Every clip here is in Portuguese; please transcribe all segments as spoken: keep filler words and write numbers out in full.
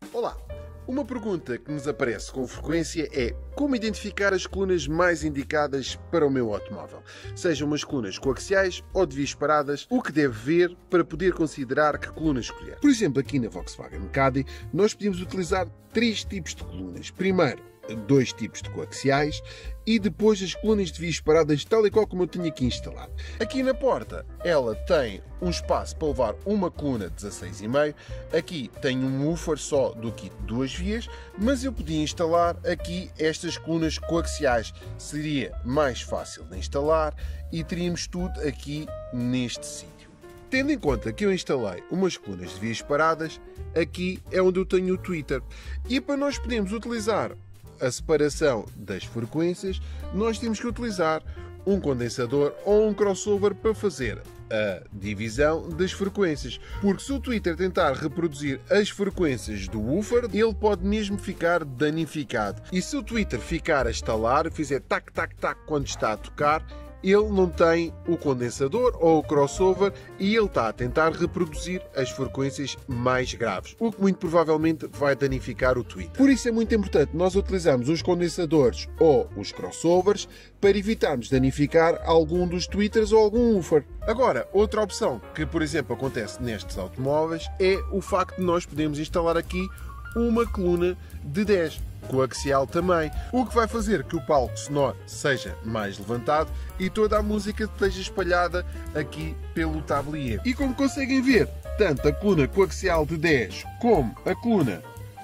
Olá! Uma pergunta que nos aparece com frequência é como identificar as colunas mais indicadas para o meu automóvel? Sejam umas colunas coaxiais ou de vias paradas, o que deve ver para poder considerar que coluna escolher? Por exemplo, aqui na Volkswagen Caddy, nós podemos utilizar três tipos de colunas. Primeiro, dois tipos de coaxiais e depois as colunas de vias paradas, tal e qual como eu tenho aqui instalado. Aqui na porta ela tem um espaço para levar uma coluna dezasseis vírgula cinco, aqui tem um woofer só do kit de duas vias, mas eu podia instalar aqui estas colunas coaxiais, seria mais fácil de instalar e teríamos tudo aqui neste sítio. Tendo em conta que eu instalei umas colunas de vias paradas, aqui é onde eu tenho o tweeter e para nós podermos utilizar a separação das frequências, nós temos que utilizar um condensador ou um crossover para fazer a divisão das frequências. Porque se o tweeter tentar reproduzir as frequências do woofer, ele pode mesmo ficar danificado. E se o tweeter ficar a estalar, fizer tac, tac, tac quando está a tocar, ele não tem o condensador ou o crossover e ele está a tentar reproduzir as frequências mais graves, o que muito provavelmente vai danificar o tweeter. Por isso é muito importante nós utilizarmos os condensadores ou os crossovers para evitarmos danificar algum dos tweeters ou algum woofer. Agora, outra opção que, por exemplo, acontece nestes automóveis é o facto de nós podermos instalar aqui uma coluna de dez. Coaxial também, o que vai fazer que o palco sonoro seja mais levantado e toda a música esteja espalhada aqui pelo tablier. E como conseguem ver, tanto a coluna coaxial de dez como a coluna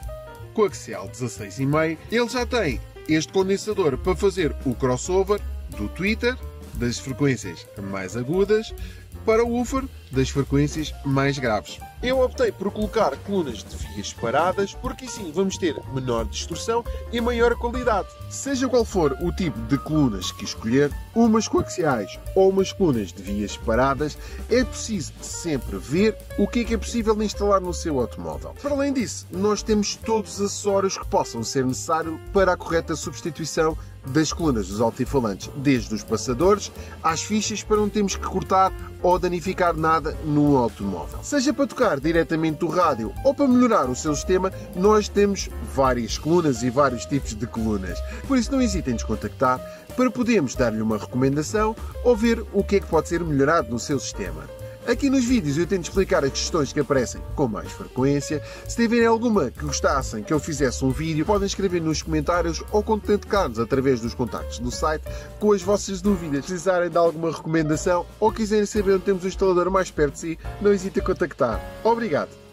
coaxial dezasseis vírgula cinco, ele já tem este condensador para fazer o crossover do tweeter, das frequências mais agudas, para o woofer das frequências mais graves. Eu optei por colocar colunas de vias paradas porque assim vamos ter menor distorção e maior qualidade. Seja qual for o tipo de colunas que escolher, umas coaxiais ou umas colunas de vias paradas, é preciso sempre ver o que é que é possível instalar no seu automóvel. Para além disso, nós temos todos os acessórios que possam ser necessários para a correta substituição das colunas dos altifalantes, desde os passadores às fichas, para não termos que cortar ou danificar nada no automóvel. Seja para tocar diretamente do rádio ou para melhorar o seu sistema, nós temos várias colunas e vários tipos de colunas. Por isso não hesitem em nos contactar para podermos dar-lhe uma recomendação ou ver o que é que pode ser melhorado no seu sistema. Aqui nos vídeos eu tento explicar as questões que aparecem com mais frequência. Se tiverem alguma que gostassem que eu fizesse um vídeo, podem escrever nos comentários ou contactar-nos através dos contactos do site com as vossas dúvidas. Se precisarem de alguma recomendação ou quiserem saber onde temos o instalador mais perto de si, não hesitem em contactar. Obrigado!